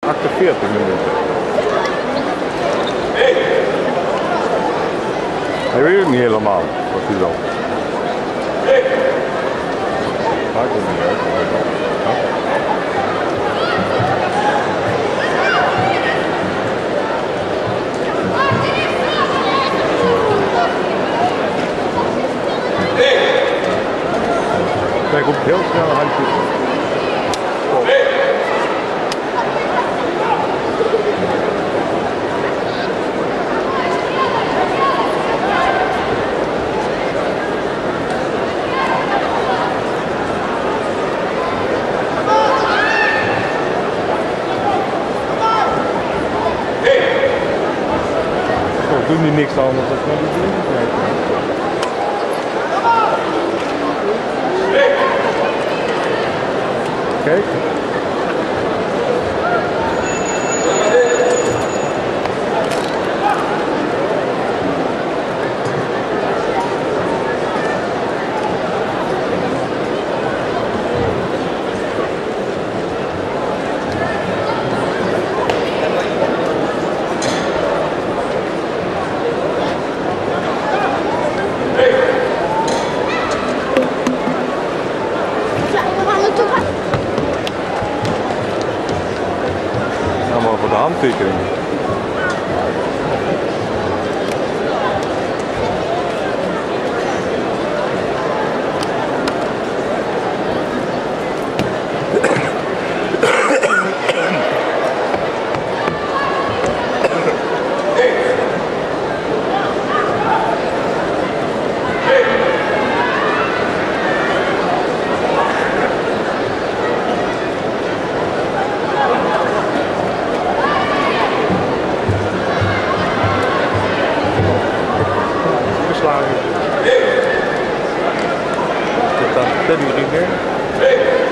48 minuten. Hij weet het niet helemaal wat hij wil. Maakt het niet uit. Kijk, op heel snel handje. Doen die niks anders dan naar die dingen kijken. Kijk. Allemaal voor de handtekening. Zit dat Teddy Ringer?